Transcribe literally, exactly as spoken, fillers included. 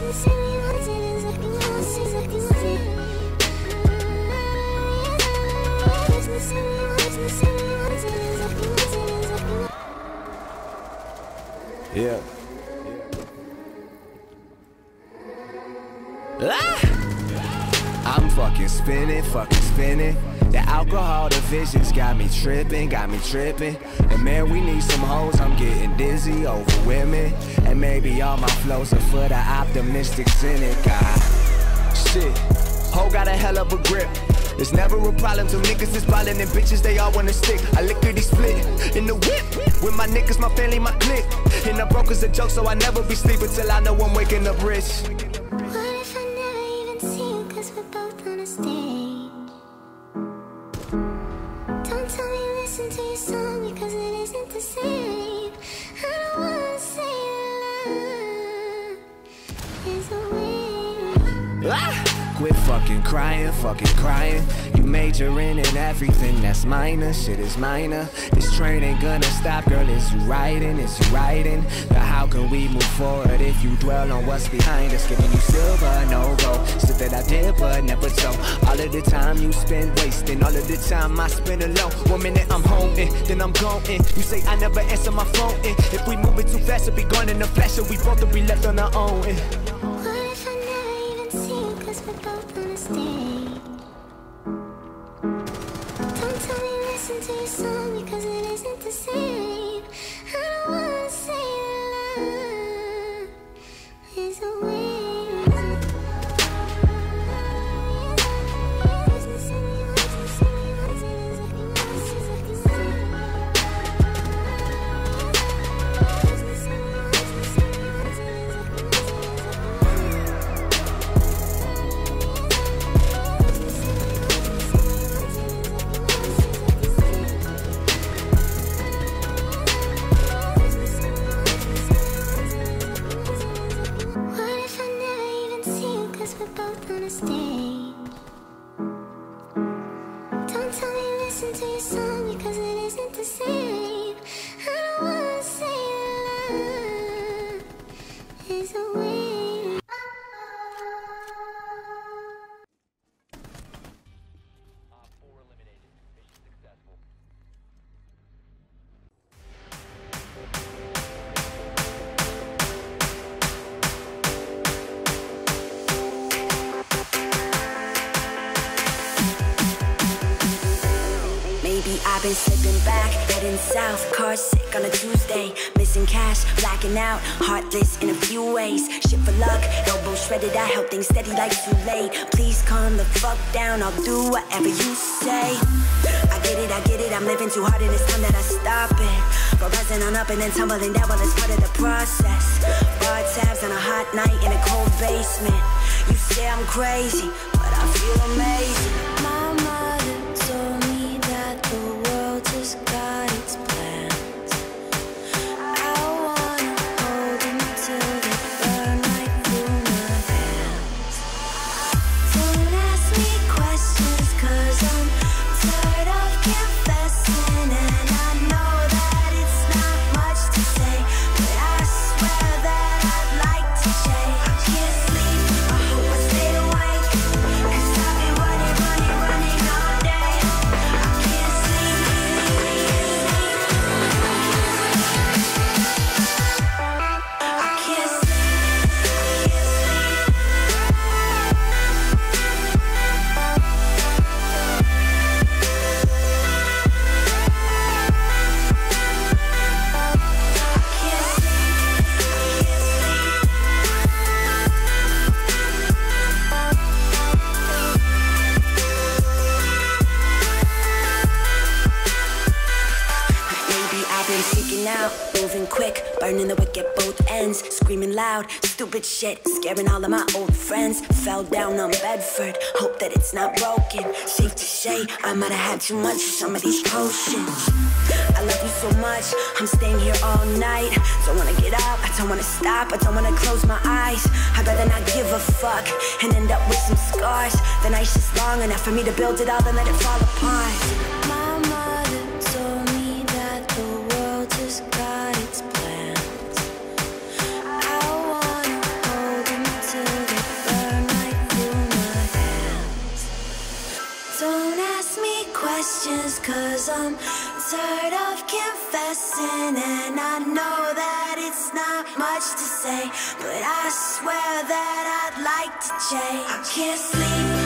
Yeah. Ah! I'm fucking spinning, fucking spinning. The alcohol, the visions got me tripping, got me tripping. And man, we need some hoes, I'm getting dizzy over women. And maybe all my flows are for the optimistic cynic. Ah, shit, hoe got a hell of a grip. There's never a problem till niggas is ballin' and bitches, they all wanna stick. I lickety split in the whip with my niggas, my family, my clique. And the broker's a joke, so I never be sleeping till I know I'm waking up rich. What if I never even see you, cause we're both on a stage? Don't tell me listen to your song, because it isn't the same. I don't wanna say that love is a way. Ah! Quit fucking crying, fucking crying. You majoring in everything that's minor, shit is minor. This train ain't gonna stop, girl, is you riding, is you riding? But how can we move forward if you dwell on what's behind us? Giving you silver, no gold, shit that I did but never told. All of the time you spend wasting, all of the time I spend alone. One minute I'm home in, then I'm going. You say I never answer my phone in. If we move it too fast, it'll be gone in a flash, and we both will be left on our own in. What if I never even see you, cause we're both on a stage? Don't tell me listen to your song, because it isn't the same. I don't wanna say that love is a way. Don't tell me listen to your song, because it isn't the same. I don't wanna say that love is a way. I've been slipping back, heading south, car sick on a Tuesday. Missing cash, blacking out, heartless in a few ways. Shit for luck, elbow shredded, I held things steady like too late. Please calm the fuck down, I'll do whatever you say. I get it, I get it, I'm living too hard and it's time that I stop it. But rising on up and then tumbling down, well it's part of the process. Bar tabs on a hot night in a cold basement. You say I'm crazy, but I feel amazing. My mother told me that the world just got its plans. I wanna hold them till they burn right through my hands. Don't ask me questions, cause I'm tired of confessing. And I know that it's not much to say, but I swear that I'd like to change. I can't sleep, I hope I stay awake, cause I've been running, running, running all day. I can't sleep, I can't sleep. Maybe I've been freaking out, moving quick, burning the wick at both ends, screaming loud, stupid shit, scaring all of my old friends. Fell down on Bedford, hope that it's not broken. Safe to say, I might have had too much of some of these potions. I love you so much, I'm staying here all night. Don't wanna get up, I don't wanna stop, I don't wanna close my eyes. I'd rather not give a fuck and end up with some scars. The night's just long enough for me to build it all and let it fall apart. My mother told me that the world just got its plans. I wanna hold them till tired of confessing, and I know that it's not much to say, but I swear that I'd like to change. I can't sleep